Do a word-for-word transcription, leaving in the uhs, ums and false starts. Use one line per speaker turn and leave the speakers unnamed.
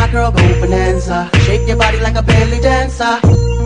girl, go bonanza. Shake your body like a belly dancer.